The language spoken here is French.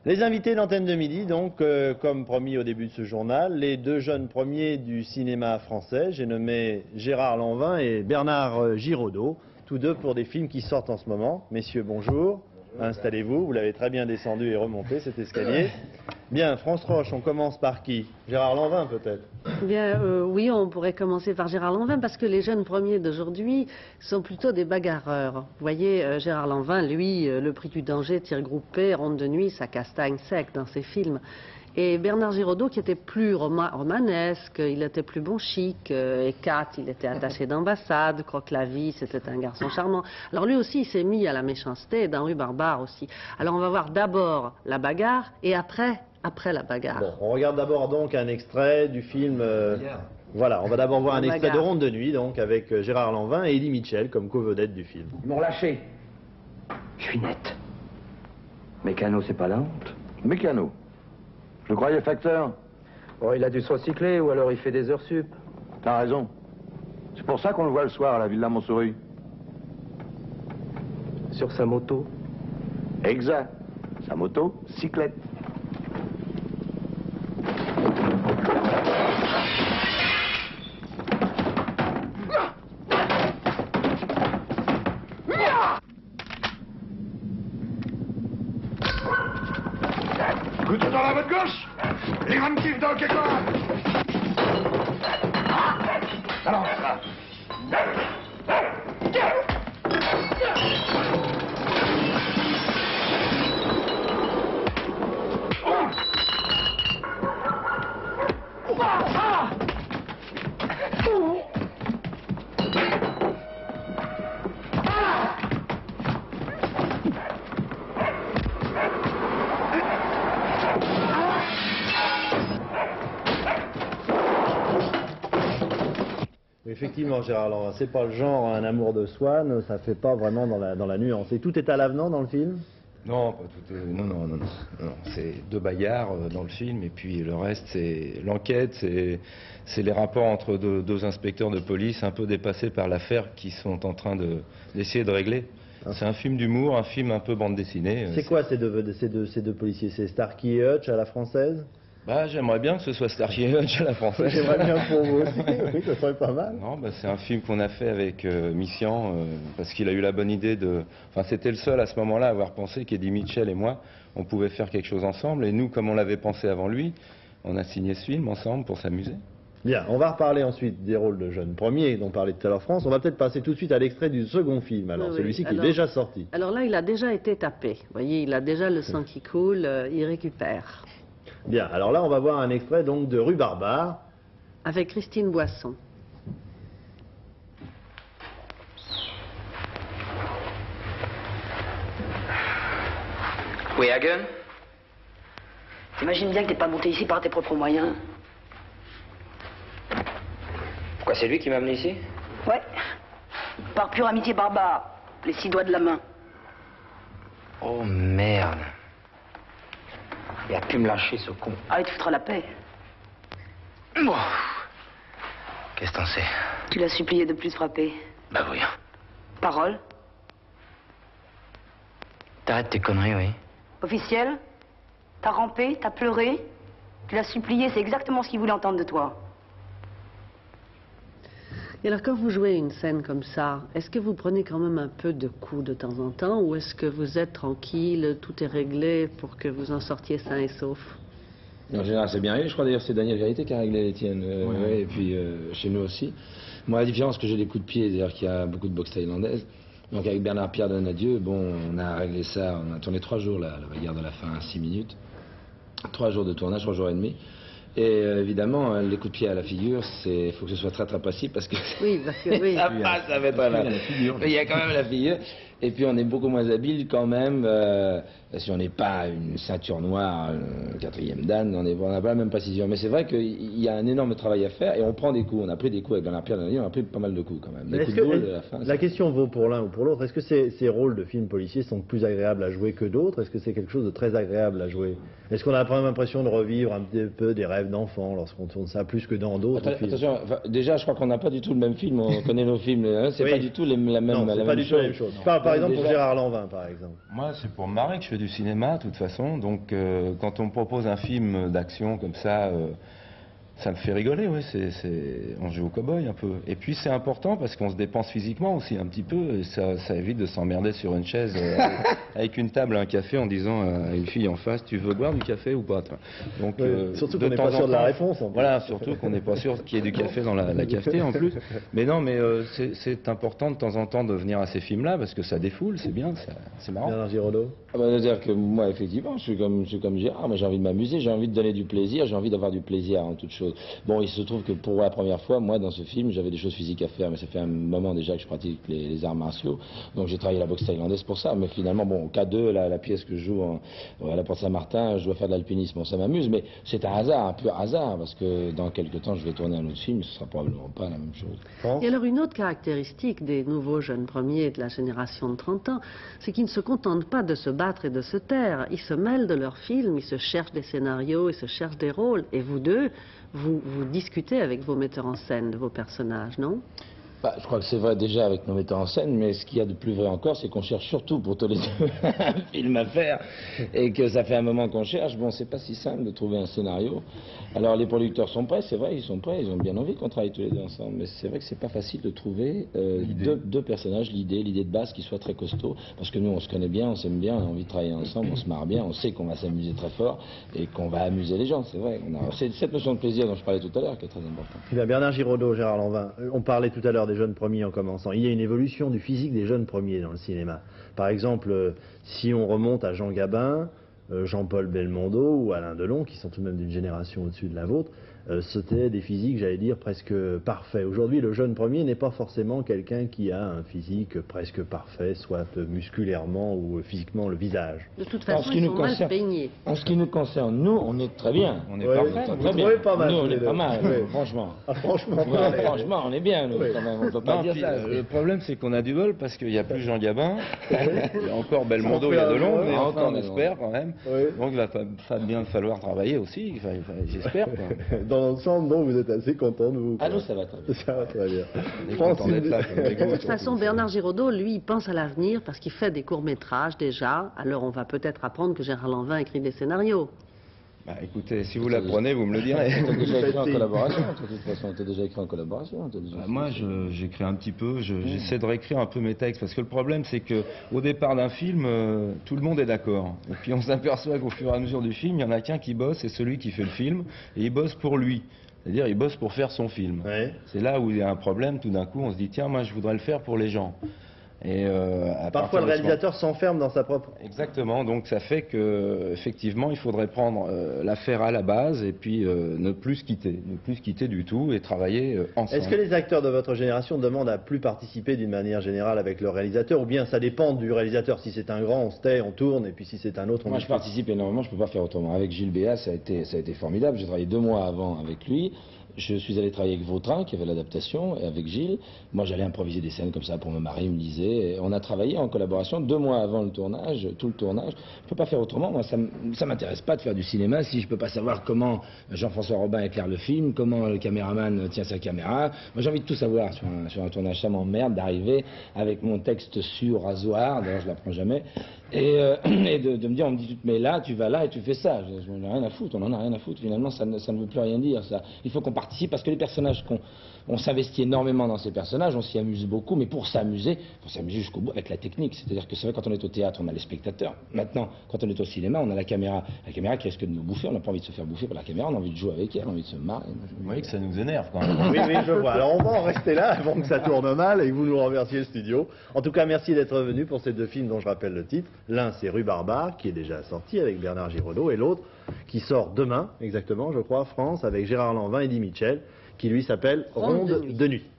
Les invités d'Antenne de Midi, donc, comme promis au début de ce journal, les deux jeunes premiers du cinéma français, j'ai nommé Gérard Lanvin et Bernard Giraudot, tous deux pour des films qui sortent en ce moment. Messieurs, bonjour. Installez-vous, vous l'avez très bien descendu et remonté cet escalier. Bien, France Roche, on commence par qui? Gérard Lanvin peut-être? Bien, oui, on pourrait commencer par Gérard Lanvin parce que les jeunes premiers d'aujourd'hui sont plutôt des bagarreurs. Vous voyez, Gérard Lanvin, lui, le prix du danger, tir groupé, ronde de nuit, ça castagne sec dans ses films. Et Bernard Giraudot, qui était plus romanesque, il était plus bon chic, et Kat, il était attaché d'ambassade, Croque-la-Vie, c'était un garçon charmant. Alors lui aussi, il s'est mis à la méchanceté, dans Rue Barbare aussi. Alors on va voir d'abord la bagarre, et après la bagarre. Bon, on regarde d'abord donc un extrait du film... Voilà, on va d'abord voir un extrait de Ronde de nuit, donc, avec Gérard Lanvin et Eddie Mitchell comme co-vedette du film. Ils m'ont relâché. Je suis net. Mécano, c'est pas la honte. Mécano. Je le croyais facteur. Oh, il a dû se recycler ou alors il fait des heures sup. T'as raison. C'est pour ça qu'on le voit le soir à la Villa Montsouris. Sur sa moto. Exact. Sa moto, cyclette. Couteau dans la botte gauche. Les rames kiffent dans le quelque part. Alors, ça. Effectivement, Gérard Lanvin, c'est pas le genre un amour de Swann, ça fait pas vraiment dans la nuance. Et tout est à l'avenant dans le film? Non, pas tout est... Non. C'est deux bagarres dans le film, et puis le reste, c'est l'enquête, c'est les rapports entre deux inspecteurs de police un peu dépassés par l'affaire qui sont en train d'essayer de régler. C'est un film d'humour, un film un peu bande dessinée. C'est quoi ces deux policiers? C'est Starkey et Hutch à la française? Bah, j'aimerais bien que ce soit Starkey et Hutch à la française. J'aimerais bien pour vous aussi, oui, ça serait pas mal. Non, bah, c'est un film qu'on a fait avec Missian, parce qu'il a eu la bonne idée de... Enfin, c'était le seul à ce moment-là à avoir pensé qu'Eddie Mitchell et moi, on pouvait faire quelque chose ensemble. Et nous, comme on l'avait pensé avant lui, on a signé ce film ensemble pour s'amuser. Bien, on va reparler ensuite des rôles de jeunes premiers dont parlait tout à l'heure France. On va peut-être passer tout de suite à l'extrait du second film, alors celui-ci qui est déjà sorti. Alors là, il a déjà été tapé. Vous voyez, il a déjà le sang qui coule, il récupère. Bien, alors là, on va voir un extrait donc de Rue Barbare. Avec Christine Boisson. Oui, Hagen? T'imagines bien que t'es pas monté ici par tes propres moyens. Pourquoi, c'est lui qui m'a amené ici? Ouais. Par pure amitié barbare. Les 6 doigts de la main. Oh, merde. Il a pu me lâcher, ce con. Ah, il te foutra la paix. Oh. Qu'est-ce que t'en sais? Tu l'as supplié de plus frapper. Bah oui. Parole? T'arrêtes tes conneries, oui. Officiel? T'as rampé, t'as pleuré. Tu l'as supplié, c'est exactement ce qu'il voulait entendre de toi. Et alors, quand vous jouez une scène comme ça, est-ce que vous prenez quand même un peu de coups de temps en temps, ou est-ce que vous êtes tranquille, tout est réglé pour que vous en sortiez sain et sauf? En général, c'est bien réglé. Je crois d'ailleurs que c'est Daniel Vérité qui a réglé les tiennes. Ouais, et puis chez nous aussi. Moi, la différence, c'est que j'ai des coups de pied, c'est-à-dire qu'il y a beaucoup de boxe thaïlandaise. Donc avec Bernard Pierre Donadieu, bon, on a réglé ça, on a tourné 3 jours, la bagarre de la fin, 6 minutes. 3 jours de tournage, 3 jours et demi. Et évidemment, les coups de pied à la figure, il faut que ce soit très très précis parce que, oui, parce que oui. ça passe, ça va être là. Il y a quand même la figure. Et puis on est beaucoup moins habile quand même, si on n'est pas une ceinture noire, 4e dan, on n'a pas la même précision. Mais c'est vrai qu'il y a un énorme travail à faire et on prend des coups. On a pris des coups avec Bernard Pierre Donadieu, on a pris pas mal de coups quand même. La question vaut pour l'un ou pour l'autre. Est-ce que ces rôles de films policiers sont plus agréables à jouer que d'autres? Est-ce que c'est quelque chose de très agréable à jouer? Est-ce qu'on a quand même l'impression de revivre un petit peu des rêves d'enfant lorsqu'on tourne ça plus que dans d'autres films? Attention, déjà je crois qu'on n'a pas du tout le même film, on connaît nos films, c'est pas du tout la même chose. Je parle par exemple pour Gérard Lanvin, par exemple? Moi, c'est pour me marrer que je fais du cinéma, de toute façon. Donc, quand on me propose un film d'action comme ça me fait rigoler, oui. On joue au cow-boy un peu. Et puis, c'est important parce qu'on se dépense physiquement aussi un petit peu. Et ça évite de s'emmerder sur une chaise avec une table à un café en disant à une fille en face, tu veux boire du café ou pas? Donc, surtout qu'on n'est pas sûr de la réponse. Voilà, surtout qu'on n'est pas sûr qu'il y ait du café dans la cafetière en plus. Mais non, mais c'est important de temps en temps de venir à ces films-là parce que ça défoule, c'est bien, c'est marrant. Bernard Giraudot. C'est-à-dire que moi, effectivement, je suis comme Gérard. Moi, j'ai envie de m'amuser, j'ai envie de donner du plaisir, j'ai envie d'avoir du plaisir en toute chose. Bon, il se trouve que pour la première fois, moi, dans ce film, j'avais des choses physiques à faire, mais ça fait un moment déjà que je pratique les arts martiaux. Donc, j'ai travaillé la boxe thaïlandaise pour ça. Mais finalement, bon, au K2, la pièce que je joue à la Porte Saint-Martin, je dois faire de l'alpinisme. Bon, ça m'amuse, mais c'est un hasard, un pur hasard, parce que dans quelques temps, je vais tourner un autre film, ce sera probablement pas la même chose. Et alors, une autre caractéristique des nouveaux jeunes premiers de la génération de 30 ans, c'est qu'ils ne se contentent pas de se battre et de se taire. Ils se mêlent de leurs films, ils se cherchent des scénarios, ils se cherchent des rôles. Et vous deux, vous discutez avec vos metteurs en scène de vos personnages, non? Je crois que c'est vrai déjà avec nos metteurs en scène, mais ce qu'il y a de plus vrai encore, c'est qu'on cherche surtout pour tous les deux un film à faire, et que ça fait un moment qu'on cherche. Bon, c'est pas si simple de trouver un scénario. Alors les producteurs sont prêts, c'est vrai, ils sont prêts, ils ont bien envie qu'on travaille tous les deux ensemble, mais c'est vrai que c'est pas facile de trouver deux personnages, l'idée de base qui soit très costaud, parce que nous on se connaît bien, on s'aime bien, on a envie de travailler ensemble, on se marre bien, on sait qu'on va s'amuser très fort et qu'on va amuser les gens, c'est vrai. C'est cette notion de plaisir dont je parlais tout à l'heure qui est très importante. Eh bien, Bernard Giraudot, Gérard Lanvin, on parlait tout à l'heure des jeunes premiers en commençant. Il y a une évolution du physique des jeunes premiers dans le cinéma. Par exemple, si on remonte à Jean Gabin, Jean-Paul Belmondo ou Alain Delon, qui sont tout de même d'une génération au-dessus de la vôtre, c'était des physiques, j'allais dire, presque parfaits. Aujourd'hui, le jeune premier n'est pas forcément quelqu'un qui a un physique presque parfait, soit musculairement ou physiquement le visage. De toute façon, ils sont mal peignés. En ce qui nous concerne, nous, on est très bien. On est parfait. Très bien. Pas mal, nous, on est pas mal, franchement. Ah, franchement, franchement, on est bien, nous, quand même. On peut pas dire ça. Le problème, c'est qu'on a du bol parce qu'il n'y a plus Jean Gabin. Il y a encore Belmondo, il y a Delon, mais enfin, on espère quand même. Donc, il va bien falloir travailler aussi, j'espère. Dans l'ensemble, donc, vous êtes assez content de vous. Ah non, ça va très bien. Ça va très bien. De toute façon, Bernard Giraudot, lui, il pense à l'avenir parce qu'il fait des courts-métrages déjà. Alors, on va peut-être apprendre que Gérard Lanvin écrit des scénarios. Bah, écoutez, si vous l'apprenez, vous me le direz. Tu as déjà écrit en collaboration, de toute façon. Tu as déjà écrit en collaboration. Moi, j'écris un petit peu. J'essaie de réécrire un peu mes textes. Parce que le problème, c'est qu'au départ d'un film, tout le monde est d'accord. Et puis, on s'aperçoit qu'au fur et à mesure du film, il n'y en a qu'un qui bosse, c'est celui qui fait le film. Et il bosse pour lui. C'est-à-dire, il bosse pour faire son film. Ouais. C'est là où il y a un problème. Tout d'un coup, on se dit, tiens, moi, je voudrais le faire pour les gens. Et parfois le réalisateur s'enferme dans sa propre... Exactement, donc ça fait que effectivement il faudrait prendre l'affaire à la base et puis ne plus se quitter du tout et travailler ensemble. Est-ce que les acteurs de votre génération demandent à plus participer d'une manière générale avec le réalisateur, ou bien ça dépend du réalisateur? Si c'est un grand, on se tait, on tourne, et puis si c'est un autre, on... Moi je participe énormément, je ne peux pas faire autrement. Avec Gilles Béat, ça a été formidable, j'ai travaillé 2 mois avant avec lui. Je suis allé travailler avec Vautrin, qui avait l'adaptation, et avec Gilles. Moi, j'allais improviser des scènes comme ça pour me marrer, il me disait. Et on a travaillé en collaboration 2 mois avant le tournage, tout le tournage. Je ne peux pas faire autrement. Moi, ça ne m'intéresse pas de faire du cinéma si je ne peux pas savoir comment Jean-François Robin éclaire le film, comment le caméraman tient sa caméra. Moi, j'ai envie de tout savoir sur un tournage. Ça m'emmerde d'arriver avec mon texte sur rasoir, d'ailleurs, je ne l'apprends jamais, et de me dire, on me dit, tu te mets là, tu vas là et tu fais ça. Je n'en ai rien à foutre, on n'en a rien à foutre. Finalement, ça ne veut plus rien dire, ça. Il faut qu'on participe parce que les personnages on s'investit énormément dans ces personnages, on s'y amuse beaucoup, mais pour s'amuser jusqu'au bout avec la technique. C'est-à-dire que c'est vrai, quand on est au théâtre, on a les spectateurs. Maintenant, quand on est au cinéma, on a la caméra. La caméra qui risque de nous bouffer, on n'a pas envie de se faire bouffer par la caméra, on a envie de jouer avec elle, on a envie de se marrer. Vous voyez que ça nous énerve quand même. Oui, je vois. Alors on va en rester là avant que ça tourne mal et que vous nous remerciez le studio. En tout cas, merci d'être venu pour ces 2 films dont je rappelle le titre. L'un, c'est Rue Barbare, qui est déjà sorti avec Bernard Giraudot, et l'autre, qui sort demain, exactement, je crois, France, avec Gérard Lanvin et Eddie Mitchell, qui lui s'appelle Ronde de nuit.